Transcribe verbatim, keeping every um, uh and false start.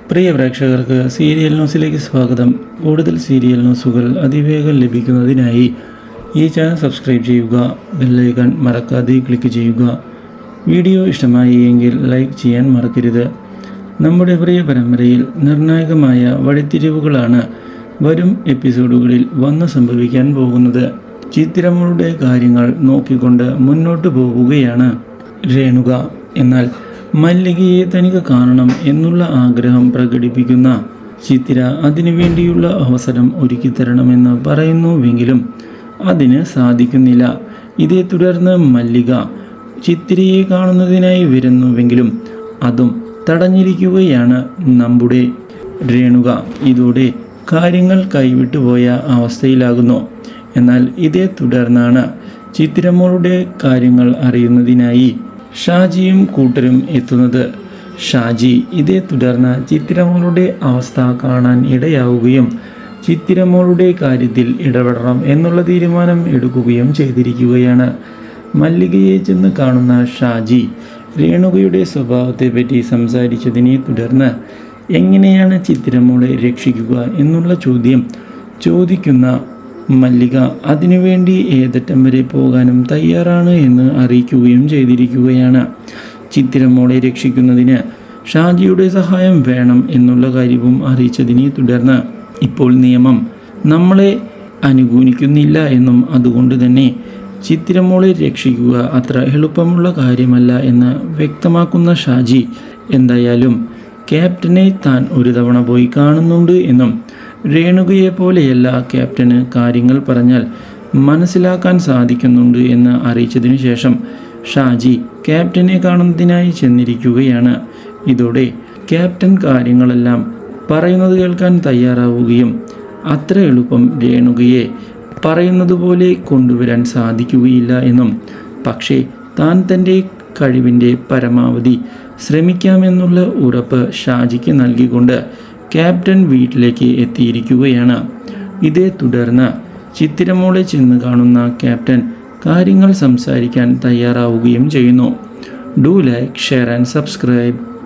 പ്രിയ പ്രേക്ഷകർക്ക് സീരിയൽ ന്യൂസിലേക്ക് സ്വാഗതം. കൂടുതൽ സീരിയൽ ന്യൂസുകൾ അതിവേഗം ലഭിക്കുന്നതിനായി ഈ ചാനൽ സബ്സ്ക്രൈബ് ചെയ്യുക, ബെല്ലൈക്കൺ മറക്കാതെ ക്ലിക്ക് ചെയ്യുക. വീഡിയോ ഇഷ്ടമായി എങ്കിൽ ലൈക്ക് ചെയ്യാൻ മറക്കരുത്. നമ്മുടെ പ്രിയ പരമ്പരയിൽ നിർണായകമായ വഴിത്തിരിവുകളാണ് വരും എപ്പിസോഡുകളിൽ വന്ന് സംഭവിക്കാൻ പോകുന്നത്. ചിത്തിരമ്മളുടെ കാര്യങ്ങൾ നോക്കിക്കൊണ്ട് മുന്നോട്ട് പോവുകയാണ് രേണുക. എന്നാൽ മല്ലികയെ തനിക്ക് കാണണം എന്നുള്ള ആഗ്രഹം പ്രകടിപ്പിക്കുന്ന ചിത്തിര അതിനുവേണ്ടിയുള്ള അവസരം ഒരുക്കി തരണമെന്ന് പറയുന്നുവെങ്കിലും അതിന് സാധിക്കുന്നില്ല. ഇതേ തുടർന്ന് മല്ലിക ചിത്തിരയെ കാണുന്നതിനായി വരുന്നുവെങ്കിലും അതും തടഞ്ഞിരിക്കുകയാണ് നമ്മുടെ രേണുക. ഇതോടെ കാര്യങ്ങൾ കൈവിട്ടുപോയ അവസ്ഥയിലാകുന്നു. എന്നാൽ ഇതേ തുടർന്നാണ് ചിത്തിരമ്മളുടെ കാര്യങ്ങൾ അറിയുന്നതിനായി ഷാജിയും കൂട്ടരും എത്തുന്നത്. ഷാജി ഇതേ തുടർന്ന് ചിത്തിരമ്മളുടെ അവസ്ഥ കാണാൻ ഇടയാവുകയും ചിത്തിരമ്മളുടെ കാര്യത്തിൽ ഇടപെടണം എന്നുള്ള തീരുമാനം എടുക്കുകയും ചെയ്തിരിക്കുകയാണ്. മല്ലികയെ ചെന്ന് കാണുന്ന ഷാജി രേണുകയുടെ സ്വഭാവത്തെപ്പറ്റി സംസാരിച്ചതിനെ തുടർന്ന് എങ്ങനെയാണ് ചിത്തിരമ്മളെ രക്ഷിക്കുക എന്നുള്ള ചോദ്യം ചോദിക്കുന്ന മല്ലിക അതിനുവേണ്ടി ഏതറ്റം വരെ പോകാനും തയ്യാറാണ് എന്ന് അറിയിക്കുകയും ചെയ്തിരിക്കുകയാണ്. ചിത്തിരമ്മളെ രക്ഷിക്കുന്നതിന് ഷാജിയുടെ സഹായം വേണം എന്നുള്ള കാര്യവും അറിയിച്ചതിനെ തുടർന്ന് ഇപ്പോൾ നിയമം നമ്മളെ അനുകൂലിക്കുന്നില്ല എന്നും അതുകൊണ്ട് തന്നെ ചിത്തിരമ്മളെ രക്ഷിക്കുക അത്ര എളുപ്പമുള്ള കാര്യമല്ല എന്ന് വ്യക്തമാക്കുന്ന ഷാജി എന്തായാലും ക്യാപ്റ്റനെ താൻ ഒരു തവണ പോയി കാണുന്നുണ്ട് എന്നും രേണുകയെ പോലെയല്ല ക്യാപ്റ്റന് കാര്യങ്ങൾ പറഞ്ഞാൽ മനസ്സിലാക്കാൻ സാധിക്കുന്നുണ്ട് എന്ന് അറിയിച്ചതിനു ശേഷം ഷാജി ക്യാപ്റ്റനെ കാണുന്നതിനായി ചെന്നിരിക്കുകയാണ്. ഇതോടെ ക്യാപ്റ്റൻ കാര്യങ്ങളെല്ലാം പറയുന്നത് കേൾക്കാൻ തയ്യാറാവുകയും അത്ര എളുപ്പം രേണുകയെ പറയുന്നത് പോലെ കൊണ്ടുവരാൻ സാധിക്കുകയില്ല എന്നും പക്ഷേ താൻ തൻ്റെ കഴിവിൻ്റെ പരമാവധി ശ്രമിക്കാമെന്നുള്ള ഉറപ്പ് ഷാജിക്ക് നൽകിക്കൊണ്ട് ക്യാപ്റ്റൻ വീട്ടിലേക്ക് എത്തിയിരിക്കുകയാണ്. ഇതേ തുടർന്ന് ചിത്തിരമ്മളെ ചെന്ന് കാണുന്ന ക്യാപ്റ്റൻ കാര്യങ്ങൾ സംസാരിക്കാൻ തയ്യാറാവുകയും ചെയ്യുന്നു. Do like, share and subscribe.